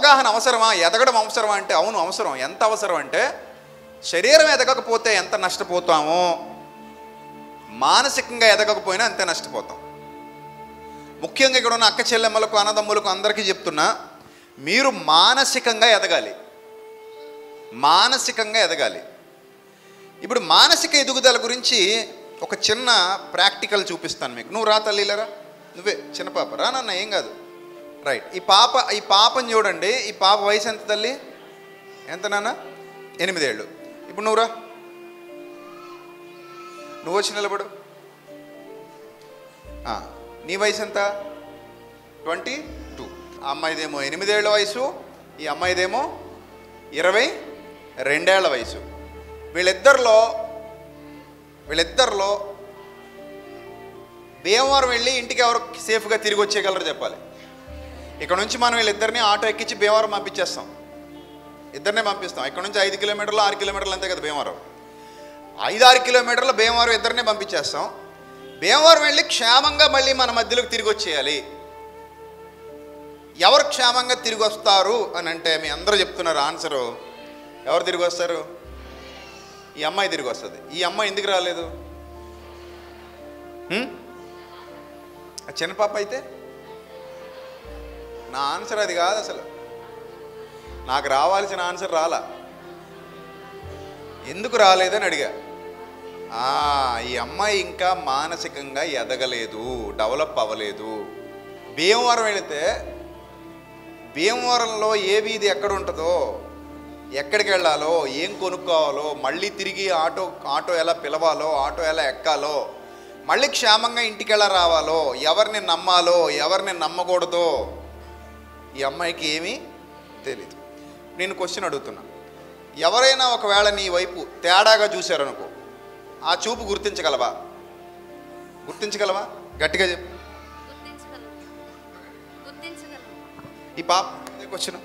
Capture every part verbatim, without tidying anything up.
అవగాహన అవసరమా, ఎదగడం అవసరమా అంటే అవును అవసరం. ఎంత అవసరం అంటే శరీరం ఎదగకపోతే ఎంత నష్టపోతామో మానసికంగా ఎదగకపోయినా అంతే నష్టపోతాం. ముఖ్యంగా ఇక్కడ ఉన్న అక్క చెల్లెమ్మలకు అన్నదమ్ములకు అందరికీ చెప్తున్నా, మీరు మానసికంగా ఎదగాలి, మానసికంగా ఎదగాలి. ఇప్పుడు మానసిక ఎదుగుదల గురించి ఒక చిన్న ప్రాక్టికల్ చూపిస్తాను మీకు. నువ్వు రా తల్లిలరా, నువ్వే చిన్న పాప రా నాన్న, ఏం కాదు. రైట్, ఈ పాప ఈ పాపని చూడండి. ఈ పాప వయసు ఎంత తల్లి? ఎంత నాన్న? ఎనిమిదేళ్ళు. ఇప్పుడు నువ్వు రా, నువ్వు వచ్చి నిలబడు. నీ వయసు ఎంత? Twenty two. ఆ అమ్మాయిదేమో ఎనిమిదేళ్ల వయసు, ఈ అమ్మాయిదేమో ఇరవై రెండేళ్ల వయసు. వీళ్ళిద్దరిలో వీళ్ళిద్దరిలో భీమవరం వెళ్ళి ఇంటికి ఎవరు సేఫ్గా తిరిగి వచ్చేయగలరు చెప్పాలి. ఇక్కడ నుంచి మనం వీళ్ళిద్దరిని ఆటో ఎక్కించి భీమవరం పంపించేస్తాం, ఇద్దరినే పంపిస్తాం. ఇక్కడ నుంచి ఐదు కిలోమీటర్లు ఆరు కిలోమీటర్లు అంతే కదా భీమవరం. ఐదు ఆరు కిలోమీటర్ల భీమవరం ఇద్దరినే పంపించేస్తాం. భీమవరం వెళ్ళి క్షేమంగా మళ్ళీ మన మధ్యలోకి తిరిగి వచ్చేయాలి. ఎవరు క్షేమంగా తిరిగి వస్తారు అని అంటే మీ అందరూ చెప్తున్నారు ఆన్సరు. ఎవరు తిరిగి వస్తారు? ఈ అమ్మాయి తిరిగి వస్తుంది. ఈ అమ్మాయి ఎందుకు రాలేదు? ఆ చిన్న పాప అయితే నా ఆన్సర్ అది కాదు. అసలు నాకు రావాల్సిన ఆన్సర్ రాలా. ఎందుకు రాలేదని అడిగా. ఈ అమ్మాయి ఇంకా మానసికంగా ఎదగలేదు, డెవలప్ అవ్వలేదు. భీమవరం వెళితే భీమవరంలో ఏ వీధి ఎక్కడ ఉంటుందో, ఎక్కడికి వెళ్ళాలో, ఏం కొనుక్కోవాలో, మళ్ళీ తిరిగి ఆటో ఆటో ఎలా పిలవాలో, ఆటో ఎలా ఎక్కాలో, మళ్ళీ క్షేమంగా ఇంటికి ఎలా రావాలో, ఎవరిని నమ్మాలో, ఎవరిని నమ్మకూడదో ఈ అమ్మాయికి ఏమీ తెలీదు. నేను క్వశ్చన్ అడుగుతున్నా, ఎవరైనా ఒకవేళ నీ వైపు తేడాగా చూశారనుకో, ఆ చూపు గుర్తించగలవా? గుర్తించగలవా? గట్టిగా చెప్పు. ఈ పాప క్వశ్చన్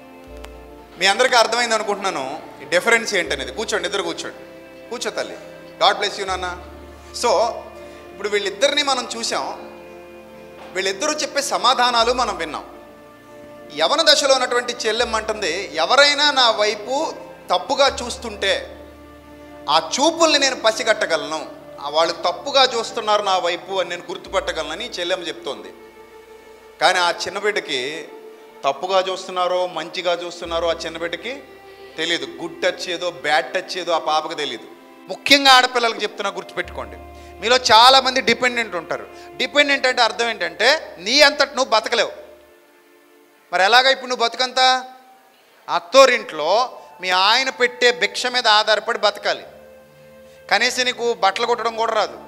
మీ అందరికీ అర్థమైంది అనుకుంటున్నాను. ఈ డిఫరెన్స్ ఏంటనేది. కూర్చోండి, ఇద్దరు కూర్చోండి. కూర్చో తల్లి. గాడ్ బ్లెస్ యూ నాన్న. సో ఇప్పుడు వీళ్ళిద్దరిని మనం చూసాం, వీళ్ళిద్దరూ చెప్పే సమాధానాలు మనం విన్నాం. యవన దశలో ఉన్నటువంటి చెల్లెమ్మంటుంది, ఎవరైనా నా వైపు తప్పుగా చూస్తుంటే ఆ చూపుల్ని నేను పసిగట్టగలను, వాళ్ళు తప్పుగా చూస్తున్నారు నా వైపు అని నేను గుర్తుపట్టగలనని చెల్లెమ్మ చెప్తోంది. కానీ ఆ చిన్నబిడ్డకి తప్పుగా చూస్తున్నారో మంచిగా చూస్తున్నారో ఆ చిన్నబిడ్డకి తెలియదు. గుడ్ టచ్ ఏదో బ్యాడ్ టచ్ ఏదో ఆ పాపకు తెలియదు. ముఖ్యంగా ఆడపిల్లలకు చెప్తున్నా, గుర్తుపెట్టుకోండి. మీలో చాలామంది డిపెండెంట్ ఉంటారు. డిపెండెంట్ అంటే అర్థం ఏంటంటే నీ అంతటి నువ్వు బతకలేవు. మరి ఎలాగ ఇప్పుడు నువ్వు బతుకంతా అత్తోరింట్లో మీ ఆయన పెట్టే భిక్ష మీద ఆధారపడి బతకాలి. కనీసం నీకు బట్టలు కుట్టడం కూడా రాదు.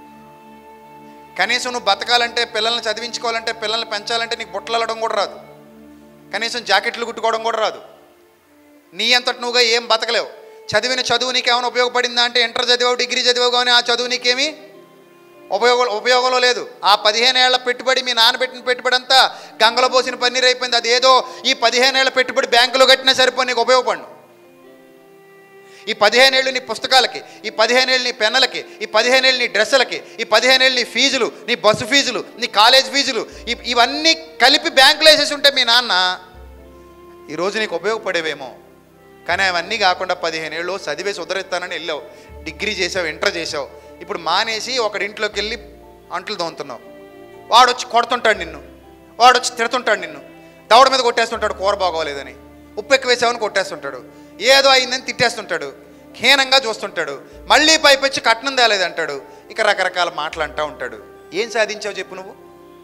కనీసం నువ్వు బతకాలంటే, పిల్లల్ని చదివించుకోవాలంటే, పిల్లల్ని పెంచాలంటే నీకు బుట్టలు అల్లడం కూడా రాదు. కనీసం జాకెట్లు కుట్టుకోవడం కూడా రాదు. నీ అంతటి నువ్వుగా ఏం బతకలేవు. చదివిన చదువు నీకేమైనా ఉపయోగపడిందా అంటే ఇంటర్ చదివావు, డిగ్రీ చదివావు, కానీ ఆ చదువు నీకేమీ ఉపయోగ ఉపయోగంలో లేదు. ఆ పదిహేను ఏళ్ల పెట్టుబడి, మీ నాన్న పెట్టిన పెట్టుబడి అంతా గంగలో పోసిన పన్నీరు అయిపోయింది. అది ఏదో ఈ పదిహేను ఏళ్ల పెట్టుబడి బ్యాంకులో కట్టినా సరిపోయి నీకు ఉపయోగపడు. ఈ పదిహేను ఏళ్ళు నీ పుస్తకాలకి, ఈ పదిహేను ఏళ్ళు నీ పెన్నులకి, ఈ పదిహేను ఏళ్ళు నీ డ్రెస్సులకి, ఈ పదిహేను ఏళ్ళు నీ ఫీజులు, నీ బస్సు ఫీజులు, నీ కాలేజ్ ఫీజులు, ఇవన్నీ కలిపి బ్యాంకులో వేసేసి ఉంటే మీ నాన్న ఈరోజు నీకు ఉపయోగపడేవేమో. కానీ అవన్నీ కాకుండా పదిహేను ఏళ్ళు చదివేసి ఉద్ధరిస్తానని వెళ్ళావు, డిగ్రీ చేసావు, ఇంటర్ చేసావు. ఇప్పుడు మానేసి ఒకడింట్లోకి వెళ్ళి అంట్లు తోముతున్నావు. వాడు వచ్చి కొడుతుంటాడు నిన్ను, వాడు వచ్చి తిడుతుంటాడు నిన్ను, దవడ మీద కొట్టేస్తుంటాడు కూర బాగోలేదని, ఉప్పు ఎక్కువ వేసావని కొట్టేస్తుంటాడు, ఏదో అయిందని తిట్టేస్తుంటాడు, హీనంగా చూస్తుంటాడు, మళ్ళీ పైపొచ్చి కట్నం తేలేదంటాడు, ఇక రకరకాల మాటలు అంటూ ఉంటాడు. ఏం సాధించావు చెప్పు నువ్వు?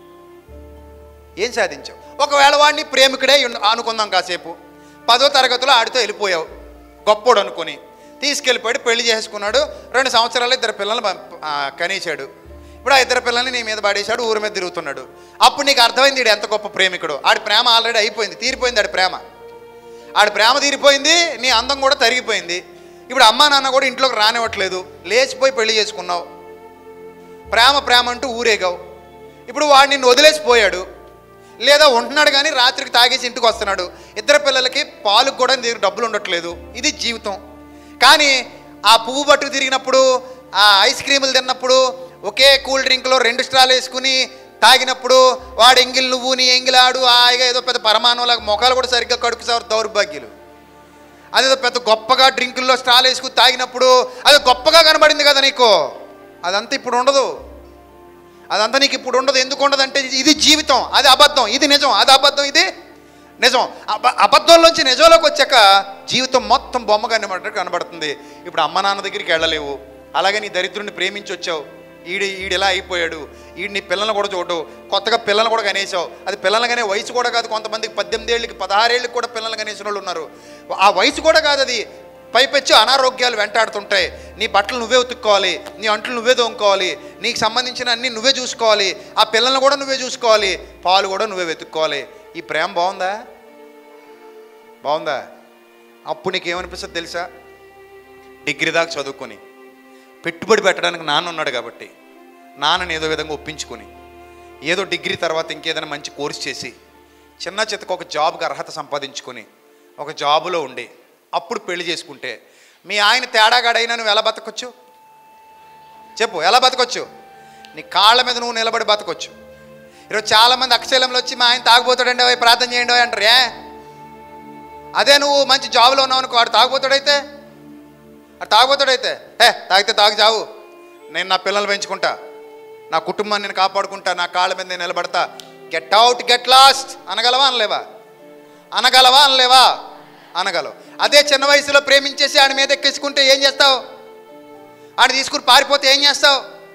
ఏం సాధించావు? ఒకవేళ వాడిని ప్రేమికుడే అనుకుందాం, కాసేపు పదో తరగతిలో ఆడితో వెళ్ళిపోయావు, గొప్పోడు అనుకుని తీసుకెళ్ళిపోయాడు, పెళ్లి చేసుకున్నాడు, రెండు సంవత్సరాలు ఇద్దరు పిల్లల్ని కనీసాడు. ఇప్పుడు ఆ ఇద్దరు పిల్లల్ని నీ మీద పడేశాడు, ఊరి మీద తిరుగుతున్నాడు. అప్పుడు నీకు అర్థమైంది ఈడు ఎంత గొప్ప ప్రేమికుడు. ఆడి ప్రేమ ఆల్రెడీ అయిపోయింది, తీరిపోయింది. ఆడి ప్రేమ ఆడి ప్రేమ తీరిపోయింది, నీ అందం కూడా తరిగిపోయింది. ఇప్పుడు అమ్మా నాన్న కూడా ఇంట్లోకి రానివ్వట్లేదు, లేచిపోయి పెళ్లి చేసుకున్నావు, ప్రేమ ప్రేమ అంటూ ఊరేగావు. ఇప్పుడు వాడు నిన్ను వదిలేసిపోయాడు, లేదా ఉంటున్నాడు కానీ రాత్రికి తాగేసి ఇంటికి వస్తున్నాడు. ఇద్దరు పిల్లలకి పాలకు కూడా నీ దగ్గర డబ్బులు ఉండట్లేదు. ఇది జీవితం. కానీ ఆ పువ్వు పట్టుకు తిరిగినప్పుడు, ఆ ఐస్ క్రీములు తిన్నప్పుడు, ఒకే కూల్ డ్రింక్లో రెండు స్ట్రాలు వేసుకుని తాగినప్పుడు వాడు ఎంగిల్ నువ్వు నీ ఎంగిలాడు హాయిగా ఏదో పెద్ద పరమాణంలాగా మొఖాలు కూడా సరిగ్గా కడుకుసారు దౌర్భాగ్యులు. అదేదో పెద్ద గొప్పగా డ్రింకుల్లో స్టాల్ వేసుకుని తాగినప్పుడు అది గొప్పగా కనబడింది కదా నీకు, అదంతా ఇప్పుడు ఉండదు. అదంతా నీకు ఇప్పుడు ఉండదు. ఎందుకు ఉండదు అంటే ఇది జీవితం, అది అబద్ధం, ఇది నిజం, అది అబద్ధం, ఇది నిజం. అబ అబద్ధంలోంచి నిజంలోకి వచ్చాక జీవితం మొత్తం బొమ్మ కనబడ్డట్టు కనబడుతుంది. ఇప్పుడు అమ్మ నాన్న దగ్గరికి వెళ్ళలేవు, అలాగే నీ దరిద్రుడిని ప్రేమించి వచ్చావు, ఈడి ఈడు ఇలా అయిపోయాడు, ఈడు నీ పిల్లల్ని కూడా చూడవు, కొత్తగా పిల్లలు కూడా కనేసావు. అది పిల్లలు కనే వయసు కూడా కాదు, కొంతమందికి పద్దెనిమిది ఏళ్ళకి పదహారేళ్ళకి కూడా పిల్లలు కనేసిన వాళ్ళు ఉన్నారు. ఆ వయసు కూడా కాదు అది. పైపెచ్చి అనారోగ్యాలు వెంటాడుతుంటాయి. నీ బట్టలు నువ్వే ఉతుక్కోవాలి, నీ అంట్లు నువ్వే తోముకోవాలి, నీకు సంబంధించిన అన్నీ నువ్వే చూసుకోవాలి, ఆ పిల్లల్ని కూడా నువ్వే చూసుకోవాలి, పాలు కూడా నువ్వే వెతుక్కోవాలి. ఈ ప్రేమ బాగుందా? బాగుందా? అప్పుడు నీకేమనిపిస్తుంది తెలుసా? డిగ్రీ దాకా చదువుకొని పెట్టుబడి పెట్టడానికి నాన్న ఉన్నాడు కాబట్టి నాన్నని ఏదో విధంగా ఒప్పించుకొని ఏదో డిగ్రీ తర్వాత ఇంకేదైనా మంచి కోర్స్ చేసి చిన్న చిత్తకు ఒక జాబ్కి అర్హత సంపాదించుకొని ఒక జాబులో ఉండి అప్పుడు పెళ్లి చేసుకుంటే మీ ఆయన తేడాగాడైనా నువ్వు ఎలా బతకొచ్చు చెప్పు? ఎలా బతకొచ్చు? నీ కాళ్ళ మీద నువ్వు నిలబడి బతకొచ్చు. ఈరోజు చాలామంది అక్షలంలో వచ్చి మా ఆయన తాగుపోతాడండి అవి ప్రార్థన చేయండి అంటారు. ఏ అదే నువ్వు మంచి జాబ్లో ఉన్నావు అనుకో, వాడు తాగుపోతాడైతే అటు తాగుపోతాడైతే హే తాగితే తాగు చావు, నేను నా పిల్లల్ని పెంచుకుంటా, నా కుటుంబాన్ని నేను కాపాడుకుంటా, నా కాళ్ళ మీద నేను నిలబడతా, గెట్ అవుట్ గెట్ లాస్ట్ అనగలవా అనలేవా? అనగలవా అనలేవా? అనగలవు. అదే చిన్న వయసులో ప్రేమించేసి ఆడి మీద ఎక్కించుకుంటే ఏం చేస్తావు? ఆడిని తీసుకుని పారిపోతే ఏం చేస్తావు?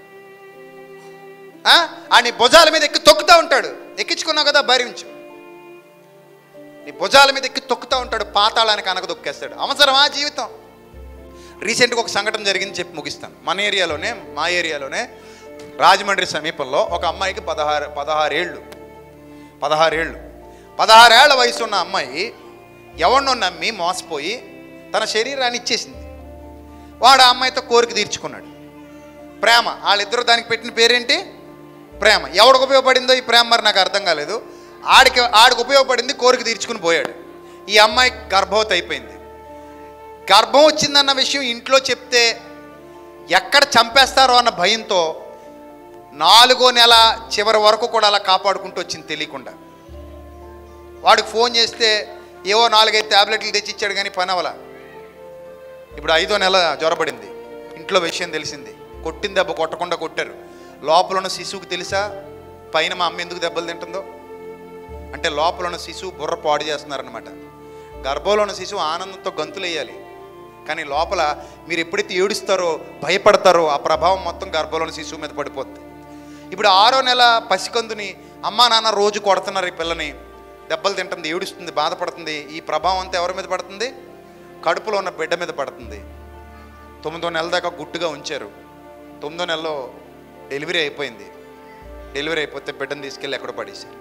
ఆడిని భుజాల మీద ఎక్కి తొక్కుతూ ఉంటాడు. ఎక్కించుకున్నావు కదా, భరించు. నీ భుజాల మీద ఎక్కి తొక్కుతూ ఉంటాడు, పాతాళానికి అనగ దొక్కేస్తాడు. అవసరమా జీవితం? రీసెంట్గా ఒక సంఘటన జరిగింది చెప్పి ముగిస్తాను. మన ఏరియాలోనే మా ఏరియాలోనే రాజమండ్రి సమీపంలో ఒక అమ్మాయికి పదహారు పదహారేళ్ళు పదహారేళ్ళు పదహారేళ్ల వయసు ఉన్న అమ్మాయి ఎవరినో నమ్మి మోసపోయి తన శరీరాన్ని ఇచ్చేసింది. వాడు ఆ అమ్మాయితో కోరిక తీర్చుకున్నాడు. ప్రేమ, వాళ్ళిద్దరూ దానికి పెట్టిన పేరేంటి? ప్రేమ. ఎవడికి ఉపయోగపడిందో ఈ ప్రేమ మరి నాకు అర్థం కాలేదు. ఆడికి ఆడికి ఉపయోగపడింది, కోరిక తీర్చుకుని పోయాడు. ఈ అమ్మాయి గర్భవతి అయిపోయింది. గర్భం వచ్చిందన్న విషయం ఇంట్లో చెప్తే ఎక్కడ చంపేస్తారో అన్న భయంతో నాలుగో నెల చివరి వరకు కూడా అలా కాపాడుకుంటూ వచ్చింది తెలియకుండా. వాడికి ఫోన్ చేస్తే ఏవో నాలుగైదు ట్యాబ్లెట్లు తెచ్చి ఇచ్చాడు కానీ పని అవల. ఇప్పుడు ఐదో నెల జ్వరపడింది. ఇంట్లో విషయం తెలిసింది. కొట్టిన దెబ్బ కొట్టకుండా కొట్టారు. లోపల ఉన్న శిశువుకి తెలుసా పైన మా అమ్మ ఎందుకు దెబ్బలు తింటుందో? అంటే లోపల ఉన్న శిశువు బుర్ర పాడు చేస్తున్నారనమాట. గర్భంలో ఉన్న శిశువు ఆనందంతో గంతులు వేయాలి, కానీ లోపల మీరు ఎప్పుడైతే ఏడుస్తారో భయపడతారో ఆ ప్రభావం మొత్తం గర్భంలోని శిశువు మీద పడిపోద్ది. ఇప్పుడు ఆరో నెల పసికందుని అమ్మా నాన్న రోజు కొడుతున్నారు. ఈ పిల్లని దెబ్బలు తింటుంది, ఏడుస్తుంది, బాధపడుతుంది. ఈ ప్రభావం అంతా ఎవరి మీద పడుతుంది? కడుపులో ఉన్న బిడ్డ మీద పడుతుంది. తొమ్మిదో నెల దాకా గుట్టుగా ఉంచారు. తొమ్మిదో నెలలో డెలివరీ అయిపోయింది. డెలివరీ అయిపోతే బిడ్డను తీసుకెళ్ళి ఎక్కడ పడేశారు.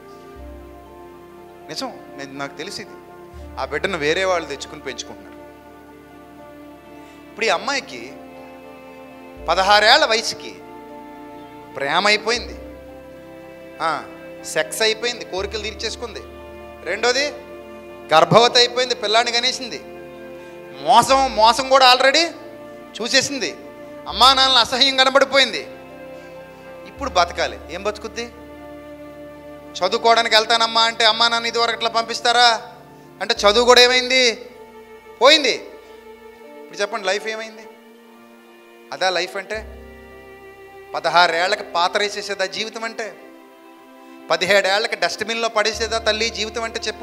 నిజం, నేను నాకు తెలిసింది. ఆ బిడ్డను వేరే వాళ్ళు తెచ్చుకుని పెంచుకుంటున్నారు. ఇప్పుడు ఈ అమ్మాయికి పదహారేళ్ల వయసుకి ప్రేమ అయిపోయింది, సెక్స్ అయిపోయింది, కోరికలు తీర్చేసుకుంది. రెండోది గర్భవతి అయిపోయింది, పిల్లాన్ని కనేసింది. మోసం మోసం కూడా ఆల్రెడీ చూసేసింది. అమ్మా నాన్నలు అసహ్యం కనబడిపోయింది. ఇప్పుడు బతకాలి. ఏం బతుకుద్ది? చదువుకోవడానికి వెళ్తానమ్మా అంటే అమ్మా నాన్న ఇదివరకు ఇట్లా పంపిస్తారా అంటే చదువు కూడా ఏమైంది? పోయింది. ఇప్పుడు చెప్పండి, లైఫ్ ఏమైంది? అదా లైఫ్ అంటే? పదహారేళ్లకి పాతరేసేసేదా జీవితం అంటే? పదిహేడేళ్లకి డస్ట్బిన్లో పడేసేదా తల్లి జీవితం అంటే? చెప్పు.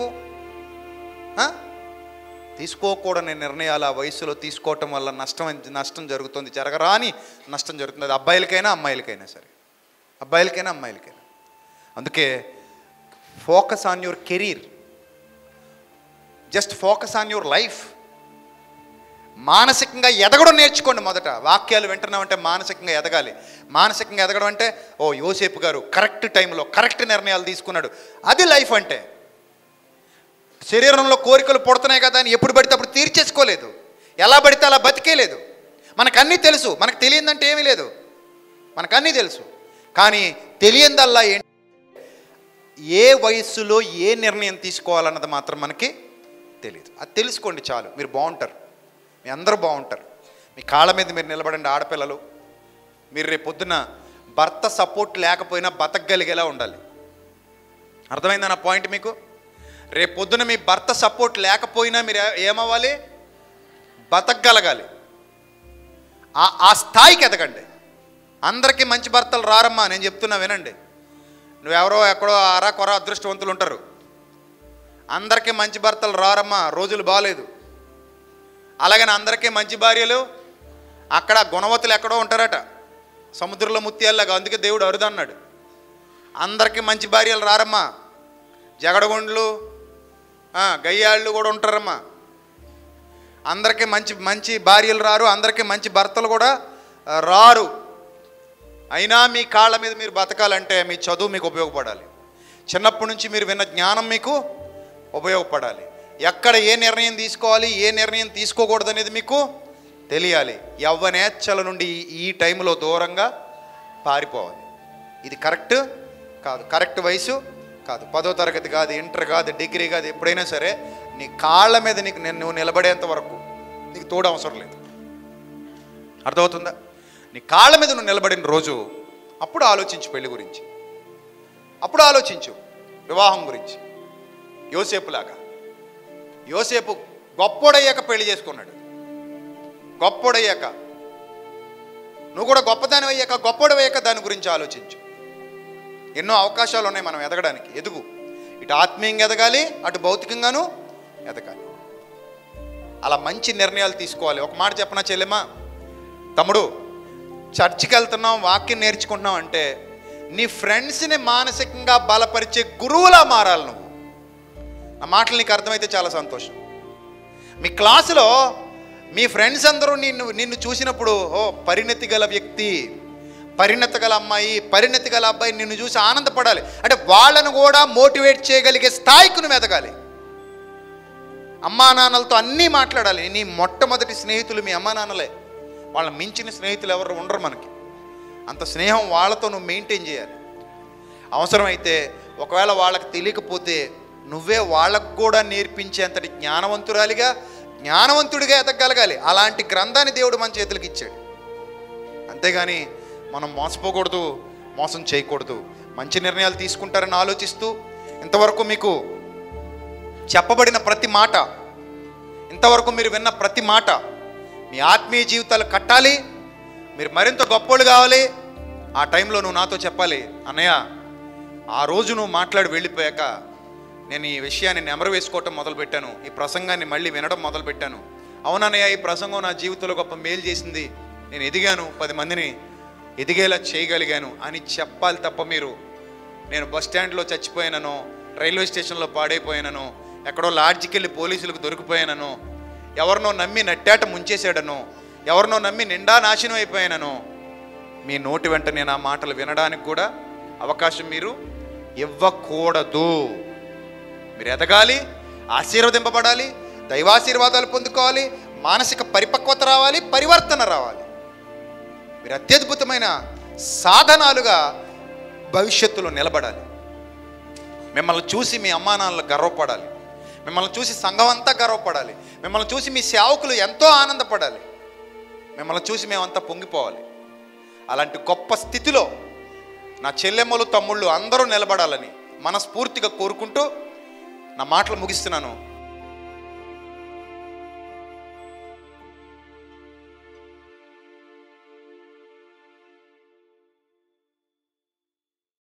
తీసుకోకూడని నిర్ణయాలు ఆ వయసులో తీసుకోవటం వల్ల నష్టం నష్టం జరుగుతుంది. జరగరాని నష్టం జరుగుతుంది. అది అబ్బాయిలకైనా అమ్మాయిలకైనా సరే, అబ్బాయిలకైనా అమ్మాయిలకైనా. అందుకే focus on your career, just focus on your life. మానసికంగా ఎదగడం నేర్చుకోండి. మొదట వాక్యాలు వింటున్నామంటే మానసికంగా ఎదగాలి. మానసికంగా ఎదగడం అంటే ఓ యోసేపు గారు కరెక్ట్ టైంలో కరెక్ట్ నిర్ణయాలు తీసుకున్నాడు, అది లైఫ్ అంటే. శరీరంలో కోరికలు పుడుతున్నాయి కదా అని ఎప్పుడు పడితే అప్పుడు తీర్చేసుకోలేదు, ఎలా పడితే అలా బతికేలేదు. మనకన్నీ తెలుసు, మనకు తెలియదంటే ఏమీ లేదు, మనకన్నీ తెలుసు. కానీ తెలియందల్లా ఏంటి, ఏ వయస్సులో ఏ నిర్ణయం తీసుకోవాలన్నది మాత్రం మనకి తెలియదు. అది తెలుసుకోండి చాలు, మీరు బాగుంటారు, మీ అందరూ బాగుంటారు. మీ కాళ్ళ మీద మీరు నిలబడండి ఆడపిల్లలు. మీరు రేపు పొద్దున్న భర్త సపోర్ట్ లేకపోయినా బతకగలిగేలా ఉండాలి. అర్థమైందా నా పాయింట్ మీకు? రేపు పొద్దున మీ భర్త సపోర్ట్ లేకపోయినా మీరు ఏమవ్వాలి? బతకగలగాలి. ఆ స్థాయికి ఎదగండి. అందరికీ మంచి భర్తలు రారమ్మా, నేను చెప్తున్నా వినండి. నువ్వెవరో ఎక్కడో అరా కొర అదృష్టవంతులు ఉంటారు. అందరికీ మంచి భర్తలు రారమ్మా, రోజులు బాగాలేదు. అలాగని అందరికీ మంచి భార్యలు అక్కడ గుణవతులు ఎక్కడో ఉంటారట, సముద్రంలో ముత్యాల్లాగా. అందుకే దేవుడు అరుదన్నాడు. అందరికీ మంచి భార్యలు రారమ్మా, జగడగొండ్లు గయ్యాళ్ళు కూడా ఉంటారమ్మా. అందరికీ మంచి మంచి భార్యలు రారు, అందరికీ మంచి భర్తలు కూడా రారు. అయినా మీ కాళ్ళ మీద మీరు బతకాలంటే మీ చదువు మీకు ఉపయోగపడాలి. చిన్నప్పటి నుంచి మీరు విన్న జ్ఞానం మీకు ఉపయోగపడాలి. ఎక్కడ ఏ నిర్ణయం తీసుకోవాలి, ఏ నిర్ణయం తీసుకోకూడదు అనేది మీకు తెలియాలి. యవ్వనేచ్ఛల నుండి ఈ టైంలో దూరంగా పారిపోవాలి. ఇది కరెక్ట్ కాదు, కరెక్ట్ వయసు కాదు. పదో తరగతి కాదు, ఇంటర్ కాదు, డిగ్రీ కాదు. ఎప్పుడైనా సరే నీ కాళ్ళ మీద నీకు నేను నువ్వు నిలబడేంత వరకు నీకు తోడు అవసరం లేదు. అర్థమవుతుందా? నీ కాళ్ళ మీద నువ్వు నిలబడిన రోజు అప్పుడు ఆలోచించు పెళ్లి గురించి, అప్పుడు ఆలోచించు వివాహం గురించి. యోసేపులాగా. యోసేపు గొప్పోడయ్యాక పెళ్లి చేసుకున్నాడు. గొప్పోడయ్యాక నువ్వు కూడా గొప్పదాని అయ్యాక గొప్పోడయ్యాక దాని గురించి ఆలోచించు. ఎన్నో అవకాశాలు ఉన్నాయి మనం ఎదగడానికి. ఎదుగు. ఇటు ఆత్మీయంగా ఎదగాలి, అటు భౌతికంగాను ఎదగాలి. అలా మంచి నిర్ణయాలు తీసుకోవాలి. ఒక మాట చెప్పనా చెల్లెమ్మా, తమ్ముడు, చర్చికి వెళ్తున్నాం, వాక్యం నేర్చుకుంటున్నాం అంటే నీ ఫ్రెండ్స్ని మానసికంగా బలపరిచే గురువులా మారాలి నువ్వు. నా మాటలు నీకు అర్థమైతే చాలా సంతోషం. మీ క్లాసులో మీ ఫ్రెండ్స్ అందరూ నిన్ను నిన్ను చూసినప్పుడు, ఓ పరిణతి గల వ్యక్తి, పరిణతి గల అమ్మాయి, పరిణతి గల అబ్బాయి నిన్ను చూసి ఆనందపడాలి. అంటే వాళ్ళను కూడా మోటివేట్ చేయగలిగే స్థాయికి నువ్వు ఎదగాలి. అమ్మా నాన్నలతో అన్నీ మాట్లాడాలి. నీ మొట్టమొదటి స్నేహితులు మీ అమ్మా నాన్నలే. వాళ్ళని మించిన స్నేహితులు ఎవరు ఉండరు మనకి. అంత స్నేహం వాళ్ళతో నువ్వు మెయింటైన్ చేయాలి. అవసరమైతే ఒకవేళ వాళ్ళకి తెలియకపోతే నువ్వే వాళ్ళకు కూడా నేర్పించేంతటి జ్ఞానవంతురాలిగా, జ్ఞానవంతుడిగా ఎదగగలగాలి. అలాంటి గ్రంథాన్ని దేవుడు మన చేతులకు ఇచ్చాడు. అంతేగాని మనం మోసపోకూడదు, మోసం చేయకూడదు. మంచి నిర్ణయాలు తీసుకుంటారని ఆలోచిస్తూ ఇంతవరకు మీకు చెప్పబడిన ప్రతి మాట, ఇంతవరకు మీరు విన్న ప్రతి మాట మీ ఆత్మీయ జీవితాలు కట్టాలి. మీరు మరింత గొప్పోళ్ళు కావాలి. ఆ టైంలో నువ్వు నాతో చెప్పాలి, అన్నయ్య ఆ రోజు నువ్వు మాట్లాడి వెళ్ళిపోయాక నేను ఈ విషయాన్ని నెమరు వేసుకోవటం మొదలుపెట్టాను, ఈ ప్రసంగాన్ని మళ్ళీ వినడం మొదలుపెట్టాను. అవునన్నయ్య, ఈ ప్రసంగం నా జీవితంలో గొప్ప మేలు చేసింది, నేను ఎదిగాను, పది మందిని ఎదిగేలా చేయగలిగాను అని చెప్పాలి తప్ప మీరు నేను బస్ స్టాండ్లో చచ్చిపోయానను, రైల్వే స్టేషన్లో పాడైపోయానను, ఎక్కడో లాడ్జికి వెళ్ళి పోలీసులకు దొరికిపోయానను, ఎవరినో నమ్మి నట్టాట ముంచేశాడను, ఎవరినో నమ్మి నిండా నాశనం అయిపోయానను మీ నోటి వెంట నేను ఆ మాటలు వినడానికి కూడా అవకాశం మీరు ఇవ్వకూడదు. మీరు ఎదగాలి, ఆశీర్వదింపబడాలి, దైవాశీర్వాదాలు పొందుకోవాలి, మానసిక పరిపక్వత రావాలి, పరివర్తన రావాలి. మీరు అత్యద్భుతమైన సాధనాలుగా భవిష్యత్తులో నిలబడాలి. మిమ్మల్ని చూసి మీ అమ్మా నాన్నలు గర్వపడాలి, మిమ్మల్ని చూసి సంఘం అంతా గర్వపడాలి, మిమ్మల్ని చూసి మీ సేవకులు ఎంతో ఆనందపడాలి, మిమ్మల్ని చూసి మేమంతా పొంగిపోవాలి. అలాంటి గొప్ప స్థితిలో నా చెల్లెమ్మలు తమ్ముళ్ళు అందరూ నిలబడాలని మనస్ఫూర్తిగా కోరుకుంటూ నా మాటలు ముగిస్తున్నాను.